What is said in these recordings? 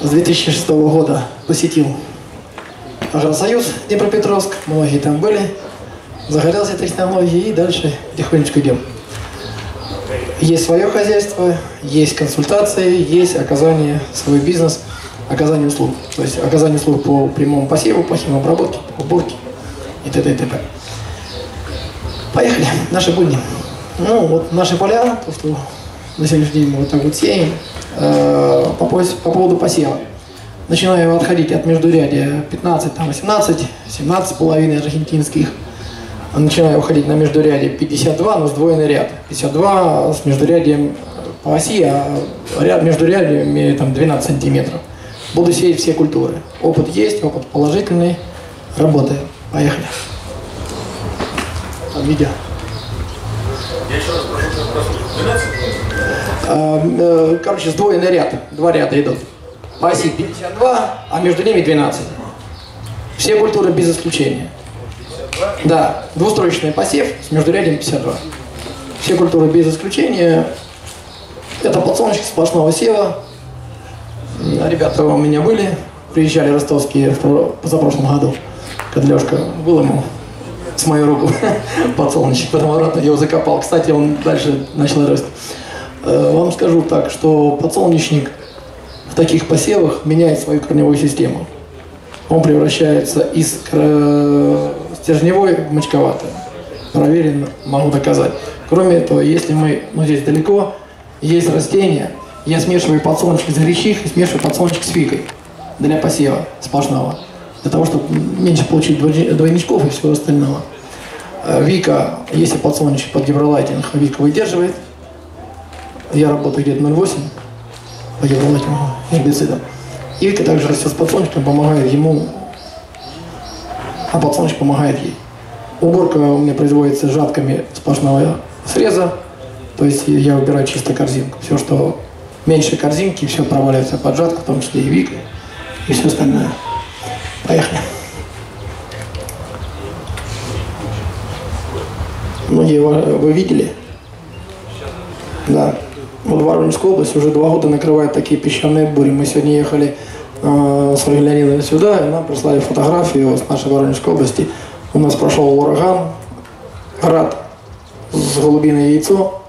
с 2006 года посетил Агросоюз Днепропетровск, многие там были, загорелся этой технологией и дальше потихонечку идем. Есть свое хозяйство, есть консультации, есть оказание, свой бизнес, оказание услуг. То есть оказание услуг по прямому посеву, по химобработке, по уборке и т.д. и т.п. Поехали, наши будни. Ну, вот наши поля, то, что на сегодняшний день мы вот так вот сеем, по поводу посева. Начинаю отходить от междурядия 15, там 18, 17,5 аргентинских. Начинаю уходить на междурядие 52, но сдвоенный ряд. 52 с междурядием по оси, а ряд междурядиями там 12 сантиметров. Буду сеять все культуры. Опыт есть, опыт положительный. Работаем. Поехали. Там видео. Я еще раз прошу, 12? Короче, сдвоенный ряд. Два ряда идут. По оси 52, а между ними 12. Все культуры без исключения. Да, двустроечный посев с междурядием 52. Все культуры без исключения. Это подсолнечник сплошного сева. Ребята у меня были, приезжали ростовские в позапрошлом году. Кадлёшка был ему с мою руку подсолнечник, потом обратно его закопал. Кстати, он дальше начал расти. Вам скажу так, что подсолнечник в таких посевах меняет свою корневую систему. Он превращается из стержневой в мочковатый. Проверено, могу доказать. Кроме этого, если мы, здесь далеко, есть растения, я смешиваю подсолнечник с гречихой и смешиваю подсолнечник с фигой для посева сплошного. Для того, чтобы меньше получить двойничков и всего остального. Вика, если подсолнечник под гидролайтинг, Вика выдерживает. Я работаю где-то 0,8 по гидролайтингу, гербицидом. И Вика также растет с подсолнечником, помогает ему, а подсолнечник помогает ей. Уборка у меня производится жатками сплошного среза, то есть я выбираю чисто корзинку. Все, что меньше корзинки, все проваливается под жатку, в том числе и Вика, и все остальное. Поехали. Многие вы видели? Да. Вот в Воронежской области уже 2 года накрывают такие песчаные бури. Мы сегодня ехали с Ольгой Леонидовной сюда, и нам прислали фотографию с нашей Воронежской области. У нас прошел ураган, град с голубиное яйцо,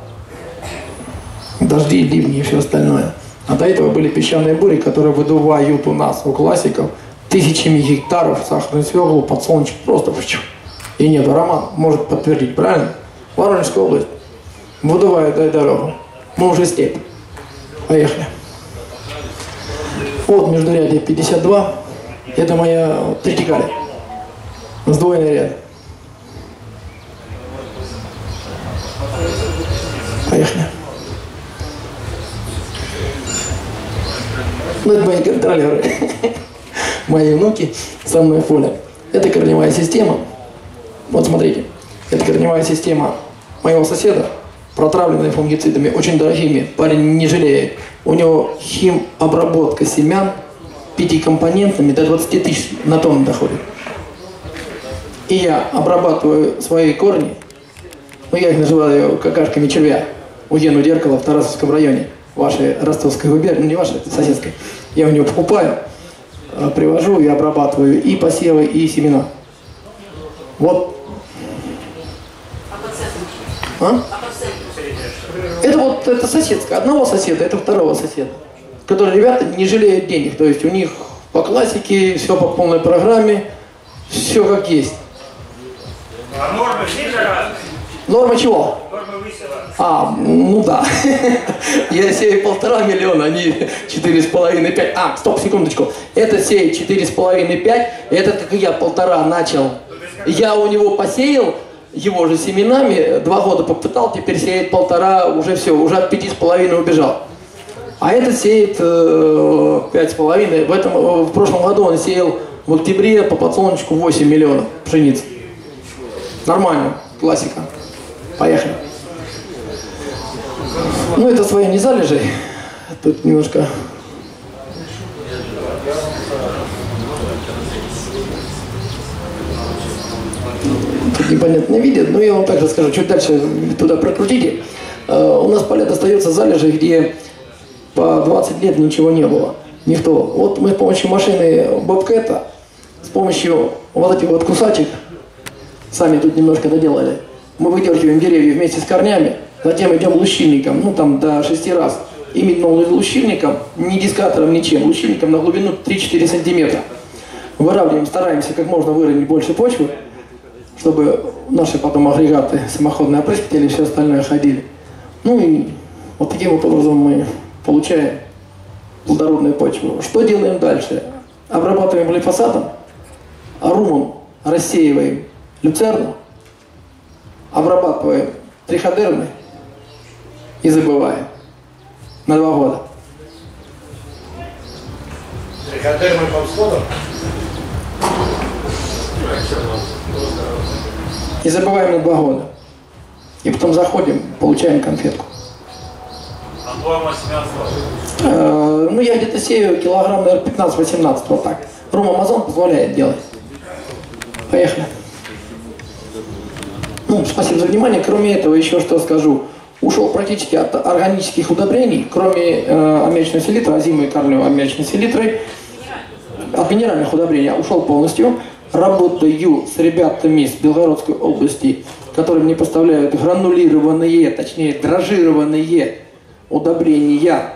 дожди, ливни и все остальное. А до этого были песчаные бури, которые выдувают у нас, у классиков, тысячами гектаров сахарную свеклу, подсолнечник просто и нет. Роман может подтвердить, правильно? Воронежская область выдувает, дай дорогу. Мы уже степь. Поехали. Вот междурядие 52. Это моя тритикалия. Сдвоенный ряд. Поехали. Ну, это мои контролеры. Мои внуки, со мной Фоля. Это корневая система. Вот смотрите. Это корневая система моего соседа, протравленная фунгицидами, очень дорогими. Парень не жалеет. У него химобработка семян 5-компонентными до 20 тысяч на тонну доходит. И я обрабатываю свои корни, я их называю какашками червя, у Гену Деркала в Тарасовском районе, вашей Ростовской губернии, не вашей, соседской. Я у него покупаю, привожу и обрабатываю и посевы, и семена. Вот. Это соседская. Одного соседа, это второго соседа. Которые ребята не жалеют денег. То есть у них по классике, все по полной программе, все как есть. А нормы сильно разные? Норма чего? Нормы высела. Ну да. Я сею 1,5 миллиона, они 4,5-5. Стоп, секундочку. Это сеет 4,5-5. Этот, как и я, 1,5 начал. Я у него посеял его же семенами, 2 года попытал, теперь сеет 1,5, уже все, уже от 5,5 убежал. А этот сеет 5,5. В прошлом году он сеял в октябре по подсолнечку 8 миллионов пшеницы. Нормально, классика. Поехали. Ну, это свои не залежи. Тут немножко... Тут непонятно не видят, но я вам также скажу. Чуть дальше туда прокрутите. У нас поля достается залежи, где по 20 лет ничего не было. никто. Вот мы с помощью машины Бобкэта, с помощью вот этих вот кусачек, сами тут немножко доделали, мы выдергиваем деревья вместе с корнями, затем идем лущильником, ну там до 6 раз. Именно лущильником, не дискатором, ничем, лущильником на глубину 3-4 сантиметра. Выравниваем, стараемся как можно выровнять больше почвы, чтобы наши потом агрегаты, самоходные опрыскиватели и все остальное ходили. Ну и вот таким вот образом мы получаем плодородную почву. Что делаем дальше? Обрабатываем глифосатом, арумом рассеиваем люцерну, обрабатываем триходермой и забываем на 2 года. Триходермы по всходам? И забываем на 2 года. И потом заходим, получаем конфетку. Ну, я где-то сею килограмм, наверное, 15-18, вот так. Рум Амазон позволяет делать. Поехали. Ну, спасибо за внимание. Кроме этого, еще что скажу. Ушел практически от органических удобрений, кроме аммиачной селитры, азимой карлиевой аммиачной селитры, от минеральных удобрений ушел полностью. Работаю с ребятами с Белгородской области, которые мне поставляют гранулированные, точнее дрожжированные удобрения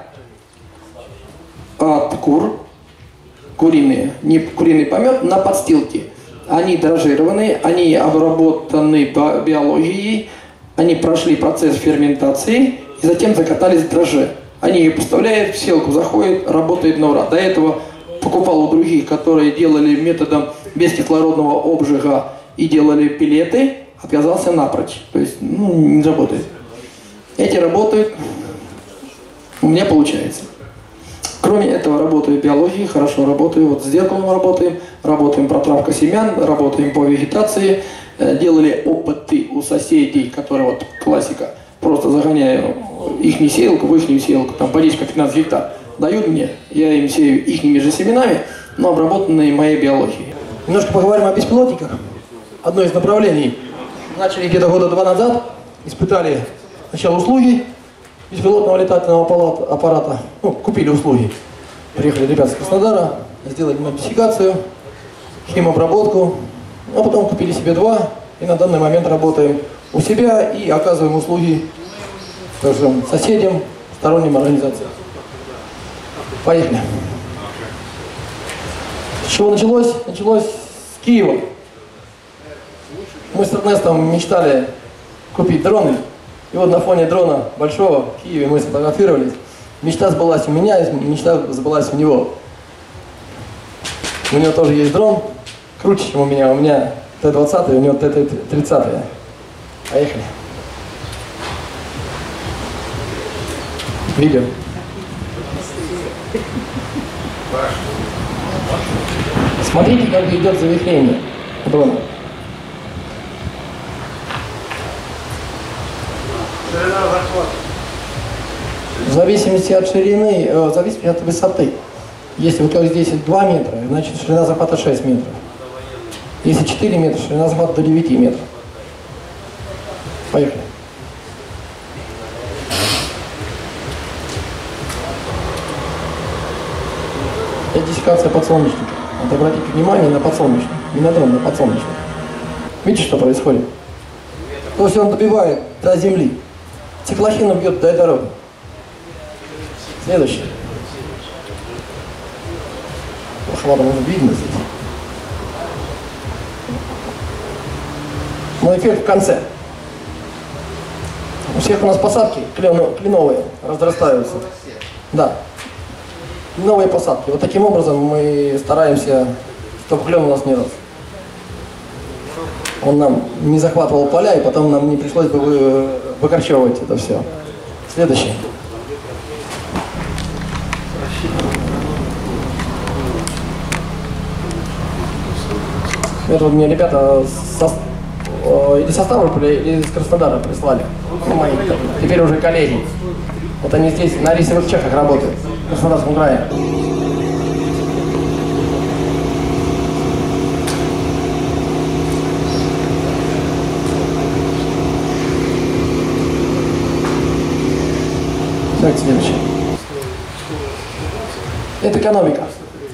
от кур, куриные, не куриный помет, на подстилке. Они дрожжированные, они обработаны по биологии, они прошли процесс ферментации и затем закатались в дрожжи. Они ее поставляют, в селку заходят, работает на ура. До этого покупал у других, которые делали методом бескислородного обжига и делали пилеты, отказался напрочь. То есть, ну, не работает. Эти работают, у меня получается. Кроме этого, работаю в биологии, хорошо работаю, вот с зеркалом работаем протравка семян, работаем по вегетации, делали опыты у соседей, которые вот классика, просто загоняю их сеялку в их сеялку, там по 10-15 гектар, дают мне, я им сею ихними же семенами, но обработанные моей биологией. Немножко поговорим о беспилотниках. Одно из направлений. Начали где-то года 2 назад, испытали сначала услуги беспилотного летательного аппарата, ну, купили услуги. Приехали ребята с Краснодара, сделали модификацию, химобработку, а потом купили себе 2, и на данный момент работаем у себя и оказываем услуги, скажем, соседям, сторонним организациям. Поехали. С чего началось? Началось с Киева. Мы с Эрнестом мечтали купить дроны. И вот на фоне дрона большого в Киеве мы сфотографировались. Мечта сбылась у меня, и мечта сбылась у него. У него тоже есть дрон, круче, чем у меня. У меня Т-20, у него Т-30. Поехали. Видео. Смотрите, как идет завихрение дрона. В зависимости от ширины, в зависимости от высоты. Если вот как здесь 2 метра, значит ширина захвата 6 метров. Если 4 метра, ширина захвата до 9 метров. Поехали. Это диссекация подсолнечника. Вот обратите внимание на подсолнечник. Не на дрон, на подсолнечник. Видите, что происходит? То есть он добивает до земли. Циклохином бьет до дороги. Следующее. Ладно, уже видно здесь. Но эффект в конце. У всех у нас посадки кленовые разрастаются. Да. Новые посадки. Вот таким образом мы стараемся, чтобы клен у нас не рос. Он нам не захватывал поля, и потом нам не пришлось бы выкорчевывать это все. Следующее. Это вот мне ребята или со Ставрополя, или из Краснодара прислали. Мои, теперь уже коллеги. Вот они здесь на рисовых чехах работают, в Краснодарском крае. Так, следующее. Это экономика.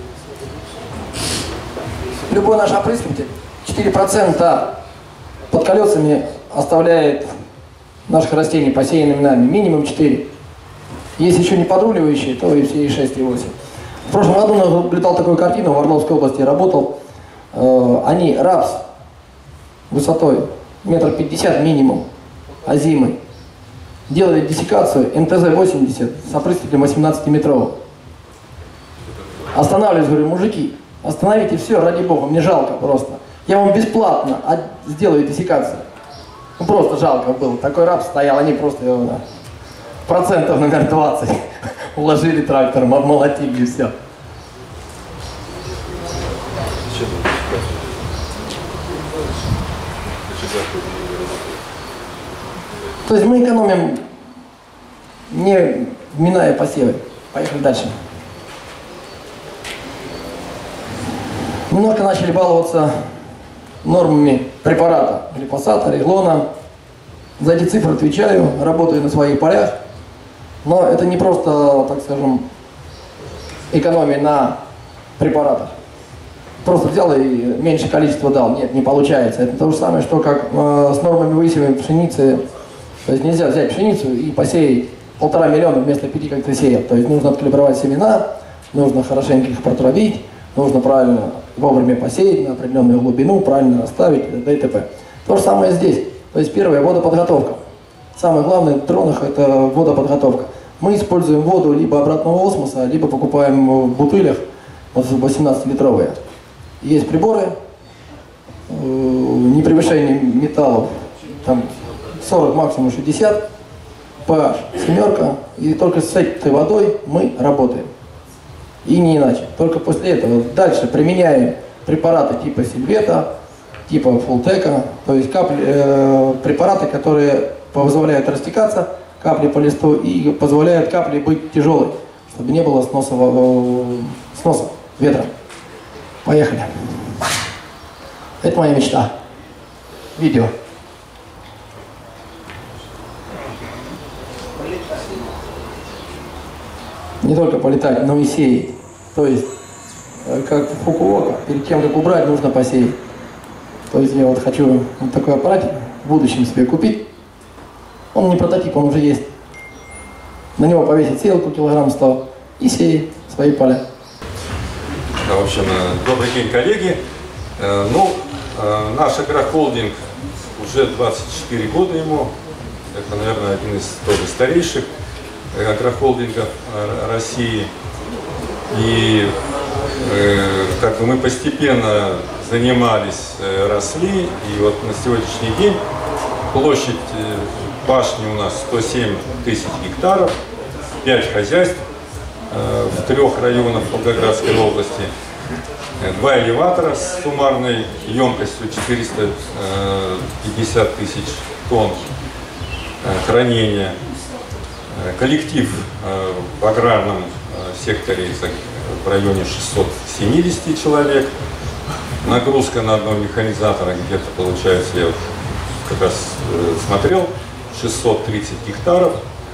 Любой наш опрыскиватель 4% под колесами оставляет наших растений, посеянными нами, минимум 4. Если еще не подруливающие, то и все и 6, и 8. В прошлом году наблюдал такую картину, в Орловской области работал. Они рапс высотой 1,50 м минимум, озимый. Делали диссекацию МТЗ-80 с опрыскивателем 18-метровым. Останавливались, говорю, мужики, остановите все, ради бога, мне жалко просто. Я вам бесплатно сделаю диссекацию. Ну, просто жалко было. Такой рапс стоял, они просто его процентов, наверное, 20 уложили трактором, обмолотили и все. То есть мы экономим, не миная посевы. Поехали дальше. Немножко начали баловаться нормами препарата, глифосата, реглона. За эти цифры отвечаю, работаю на своих полях. Но это не просто, так скажем, экономия на препаратах. Просто взял и меньше количество дал. Нет, не получается. Это то же самое, что как с нормами высева пшеницы. То есть нельзя взять пшеницу и посеять 1,5 миллиона вместо 5, как ты сеял. То есть нужно откалибровать семена, нужно хорошенько их протравить, нужно правильно вовремя посеять на определенную глубину, правильно расставить, и т.п. То же самое здесь. То есть первое, водоподготовка. Самое главное в дронах это водоподготовка. Мы используем воду либо обратного осмоса, либо покупаем в бутылях, вот 18-литровые. Есть приборы, не превышение металлов, там 40, максимум 60, pH семерка, и только с этой водой мы работаем. И не иначе. Только после этого дальше применяем препараты типа Сильвета, типа Фултека, то есть препараты, которые позволяют растекаться, капли по листу, и позволяют капли быть тяжелой, чтобы не было сноса ветра. Поехали. Это моя мечта. Видео. Не только полетать, но и сеять. То есть, как Фукуока, перед тем, как убрать, нужно посеять. То есть я вот хочу вот такой аппаратик в будущем себе купить. Он не прототип, он уже есть. На него повесить сеялку килограмм 100 и сеять свои поля. В общем, добрый день, коллеги. Наш агрохолдинг уже 24 года ему. Это, наверное, один из тоже старейших агрохолдингов России. И как бы мы постепенно занимались, росли. И вот на сегодняшний день площадь пашни у нас 107 тысяч гектаров, 5 хозяйств в 3 районах Волгоградской области, 2 элеватора с суммарной емкостью 450 тысяч тонн хранения, коллектив в аграрном секторе в районе 670 человек, нагрузка на одного механизатора где-то получается, я как раз смотрел, 630 гектаров.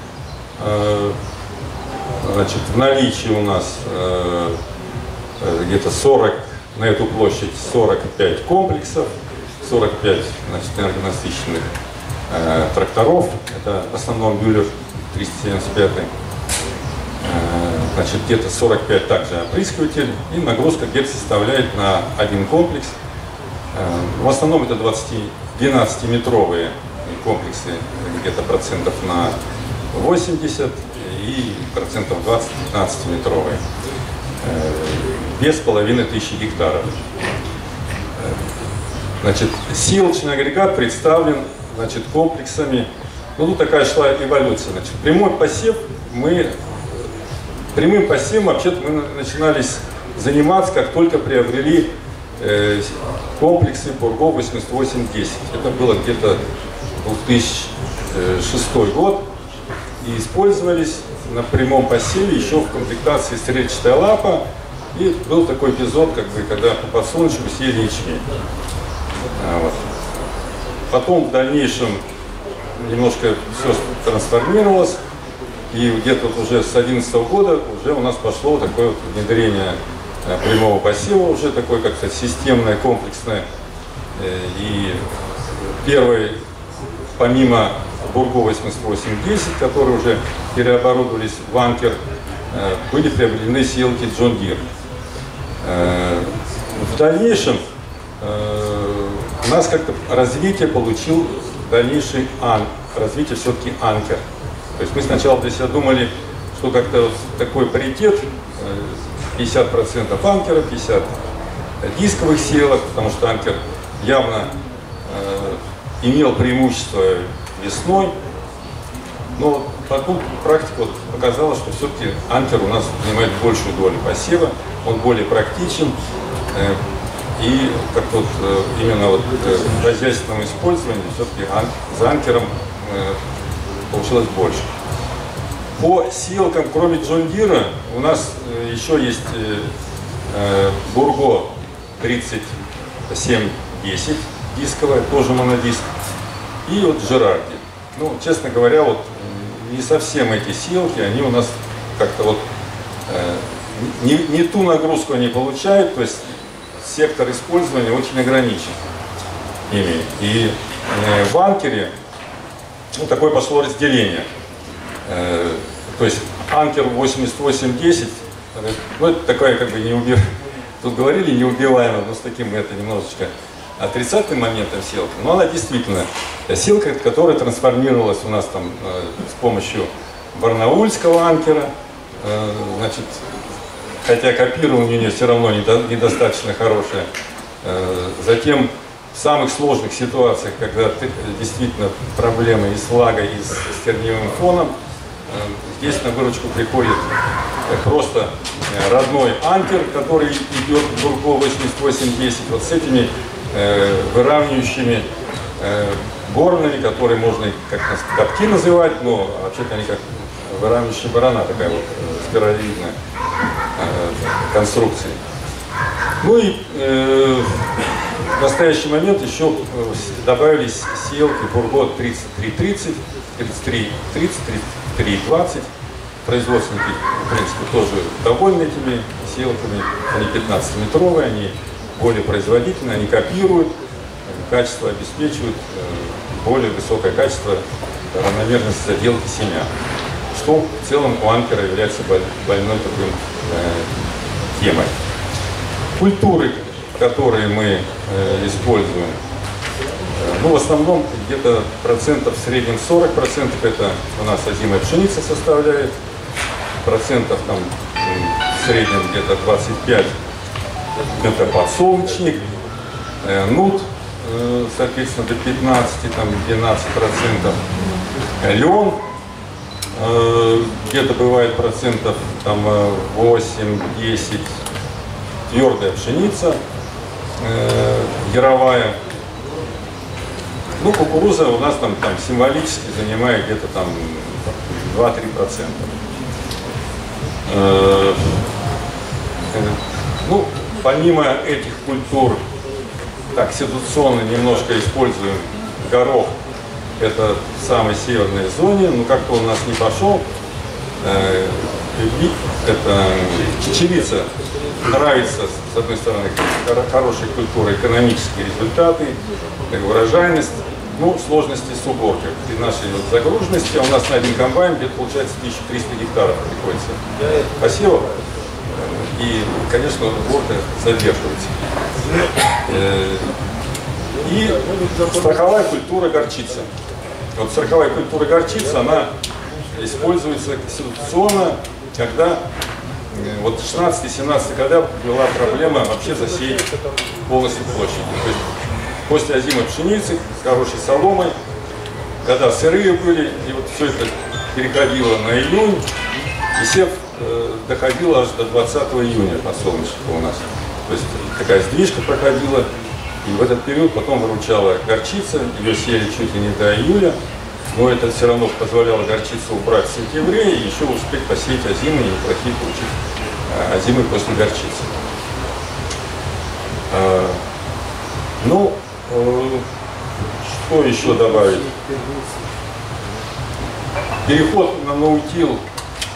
Значит, в наличии у нас где-то 40, на эту площадь 45 комплексов, 45 энергонасыщенных тракторов, это в основном Бюллер 375, значит, где-то 45 также опрыскиватель, и нагрузка где-то составляет на один комплекс, в основном это 12-метровые комплексы, где-то процентов на 80 и процентов 20-15-метровые, без 1500 гектаров. Значит, сеялочный агрегат представлен, значит, комплексами. Ну, тут такая шла эволюция. Значит, прямым посевом вообще-то мы начинались заниматься, как только приобрели комплексы Бурго 8810. Это было где-то 2006 год. И использовались на прямом посеве еще в комплектации стрельчатая лапа. И был такой эпизод, как бы, когда по подсолнечку сеяли ячмень. Вот. Потом в дальнейшем немножко все трансформировалось. И где-то вот уже с 2011 года уже у нас пошло такое вот внедрение прямого посева, уже такое как-то системное, комплексное. И первый, помимо Бурго 8810, которые уже переоборудовались в анкер, были приобретены сеялки John Deere. В дальнейшем у нас как-то развитие получил дальнейший развитие все-таки анкер. То есть мы сначала для себя думали, что как-то такой паритет, 50% анкера, 50% дисковых сеялок, потому что анкер явно имел преимущество весной. Но потом практика вот показала, что все-таки анкер у нас занимает большую долю посева, он более практичен. И как вот именно вот в хозяйственном использовании все-таки за анкером получилось больше. По сеялкам, кроме John Deere, у нас еще есть Бурго 3710 дисковая, тоже монодиск, и вот Жерарди. Ну, честно говоря, вот не совсем эти сеялки, они у нас как-то вот не ту нагрузку они получают, то есть сектор использования очень ограничен ими. И в анкере такое пошло разделение. То есть анкер 8810, ну это такая как бы тут говорили неубиваемая, но с таким это немножечко отрицательным моментом сеялка. Но она действительно сеялка, которая трансформировалась у нас там с помощью барнаульского анкера. Значит, хотя копирование у нее все равно недостаточно хорошее. Затем в самых сложных ситуациях, когда действительно проблемы и с влагой, и с стерневым фоном, здесь на выручку приходит просто родной анкер, который идет в Бурго 8810, вот с этими выравнивающими горнами, которые можно как катки называть, но вообще-то они как выравнивающая барана, такая вот спиралевидная конструкция. Ну и в настоящий момент еще добавились сеялки Бурго 3330, 3330, 3320. Производственники, в принципе, тоже довольны этими сеялками. Они 15-метровые, они более производительные, они копируют, качество обеспечивают, более высокое качество равномерности заделки семян. Что в целом у анкера является больной такой темой. Культуры, которые мы используем, ну, в основном где-то процентов в среднем 40% это у нас озимая пшеница составляет, процентов там в среднем где-то 25 это подсолнечник, нут, соответственно, до 15, там 12%, лен, где-то бывает процентов там 8-10, твердая пшеница, яровая. Ну, кукуруза у нас там символически занимает где-то там 2-3%. Ну, помимо этих культур, так, ситуационно немножко используем горох. Это в самой северной зоне, но как-то он у нас не пошел. Это чечевица нравится, с одной стороны, хорошая культура, экономические результаты, урожайность, ну, сложности с уборкой. При нашей вот загруженности у нас на один комбайн где-то получается 1300 гектаров приходится посевов. И, конечно, уборка задерживается. И страховая культура горчица. Вот страховая культура горчицы, она используется ситуационно, когда вот в 16-17 годах была проблема вообще засеять полностью площадь. То есть после озимой пшеницы с хорошей соломой, когда сырые были, и вот все это переходило на июнь, и сев доходил аж до 20 июня подсолнечника у нас. То есть такая сдвижка проходила, и в этот период потом выручала горчица, ее сеяли чуть ли не до июля, но это все равно позволяло горчицу убрать в сентябре и еще успеть посеять озимы и неплохие получить озимы после горчицы. Ну, что еще добавить? Переход на ноутил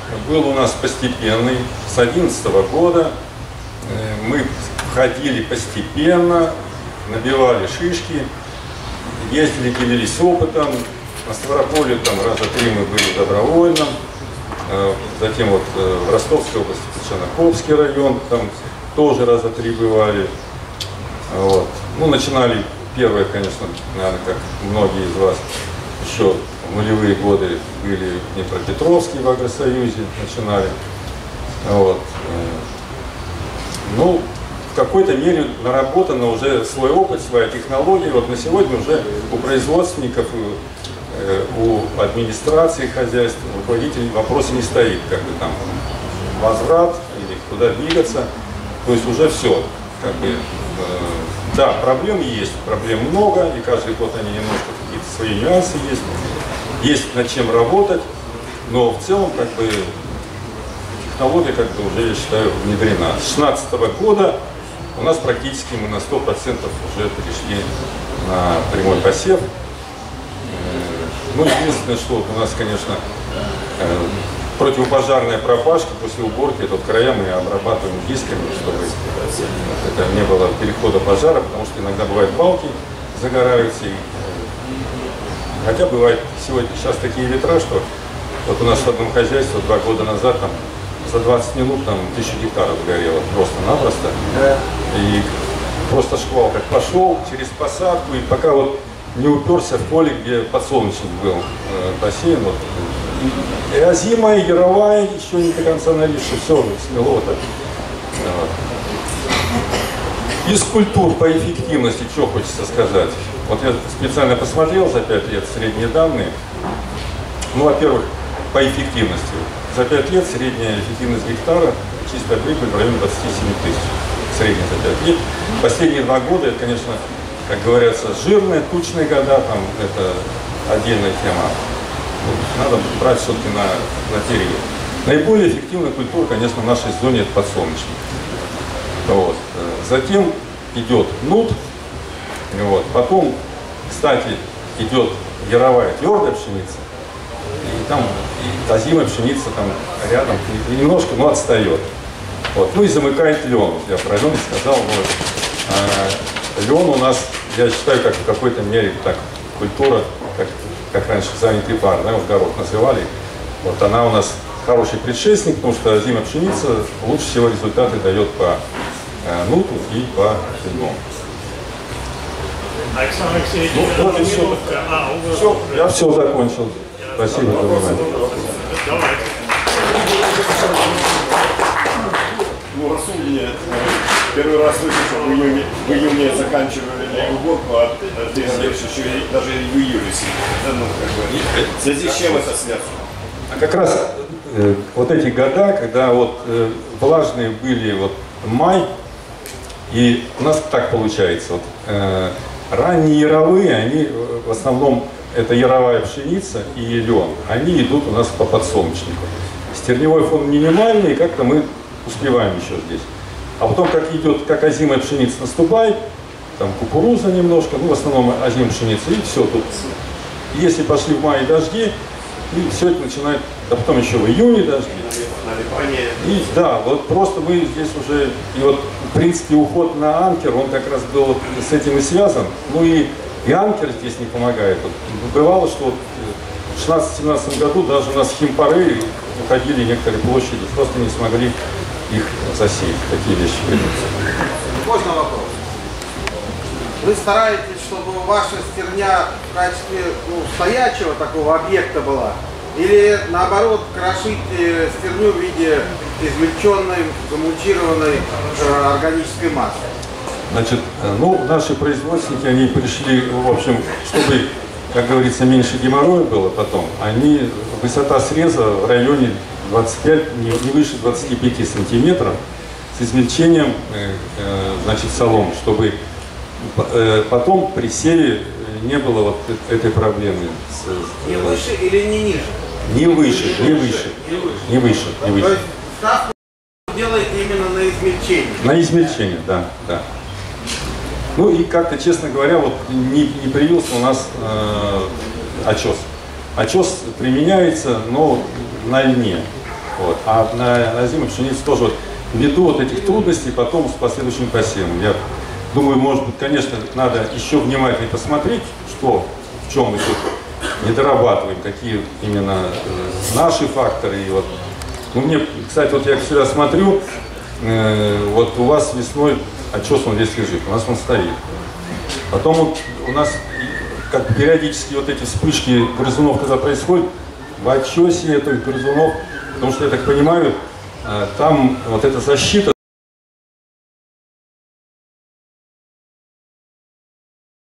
был у нас постепенный. С 2011 года мы входили постепенно, набивали шишки, ездили, делились опытом. На Ставрополе там раза 3 мы были добровольно. Затем вот в Ростовской области, Печанокопский район, там тоже раза 3 бывали. Вот. Ну, начинали первое, конечно, наверное, как многие из вас, еще в нулевые годы были в Днепропетровске в Агросоюзе, начинали. Вот. Ну, в какой-то мере наработано уже свой опыт, своя технология. Вот на сегодня уже у производственников, у администрации хозяйств, у руководителей вопрос не стоит, как бы там возврат или куда двигаться. То есть уже все, как бы, да, проблем есть, проблем много, и каждый год они немножко какие-то свои нюансы есть над чем работать, но в целом, как бы, технология, как бы, уже, я считаю, внедрена. С 2016 года у нас практически мы на 100% уже перешли на прямой посев. Ну, единственное, что у нас, конечно, противопожарная пропашка после уборки, этот края мы обрабатываем дисками, чтобы это не было перехода пожара, потому что иногда бывают балки, загораются. Хотя бывает сегодня сейчас такие ветра, что вот у нас в одном хозяйстве 2 года назад там за 20 минут там 1000 гектаров горело просто-напросто. И просто шквал как пошел через посадку, и пока вот не уперся в поле, где подсолнечник был посеян. Вот. И озимая, и яровая еще не до конца нависшая, все смело вот так. Вот. Из культур по эффективности, что хочется сказать. Вот я специально посмотрел за 5 лет средние данные. Ну, во-первых, по эффективности. За 5 лет средняя эффективность гектара, чистая прибыль в районе 27 тысяч. Средняя за 5 лет. Последние 2 года, это, конечно, как говорится, жирные, тучные года, там, это отдельная тема. Надо брать все-таки на период. Наиболее эффективная культура, конечно, в нашей зоне это подсолнечник. Вот. Затем идет нут. Вот. Потом, кстати, идет яровая твердая пшеница. И там и озимая пшеница там рядом немножко, но отстает. Вот. Ну и замыкает лен. Я про лен сказал. Вот. Лен у нас, я считаю, как в какой-то мере так культура, как раньше занятый пар, да, вот горох называли. Вот она у нас хороший предшественник, потому что озимая пшеница лучше всего результаты дает по нуту и по льну. Александр Алексеевич, ну, вот все, я все закончил. Спасибо за внимание. Давайте. Ну, рассуждение. Первый раз слышу, что в июне заканчивали уборку, а ты еще даже и в июле сидишь. Ну, как бы, в связи с чем это связано? А как раз вот эти года, когда вот влажные были вот май, и у нас так получается, вот, ранние яровые, они в основном, это яровая пшеница и лен, они идут у нас по подсолнечнику. Стерневой фон минимальный, и как-то мы успеваем еще здесь. А потом, как идет, как озимая пшеница наступает, там кукуруза немножко, ну в основном озимая пшеница, и все тут. Если пошли в мае дожди, и все это начинает, а потом еще в июне дожди. И да, вот просто мы здесь уже, и вот в принципе уход на анкер, он как раз был вот с этим и связан. Ну и анкер здесь не помогает. Вот, бывало, что вот в 2016-2017 году даже у нас химпары уходили некоторые площади, просто не смогли их засеять. Такие вещи. Можно вопрос? Вы стараетесь, чтобы ваша стерня в качестве стоячего такого объекта была? Или наоборот крошить стерню в виде измельченной, замульчированной органической массы? Значит, ну, наши производственники, они пришли, в общем, чтобы, как говорится, меньше геморроя было потом, они, высота среза в районе 25, не выше 25 сантиметров с измельчением, значит, соломы, чтобы потом при севе не было вот этой проблемы. Не выше или не ниже? Не выше, не выше, не выше, не выше. То есть ставку делаете именно на измельчение? На измельчение, да, да. Ну и как-то, честно говоря, вот не привился у нас очес. Очес применяется, но на льне. Вот. А на зиму пшеницу тоже вот, ввиду вот этих трудностей потом с последующим посевом. Я думаю, может быть, конечно, надо еще внимательнее посмотреть, что, в чем мы тут не дорабатываем, какие именно наши факторы. И вот, ну, мне, кстати, вот я всегда смотрю, вот у вас весной отчес он весь лежит, у нас он стоит. Потом вот у нас как периодически вот эти вспышки грызунов, когда происходят, в отчесе этих грызунов, потому что, я так понимаю, там вот эта защита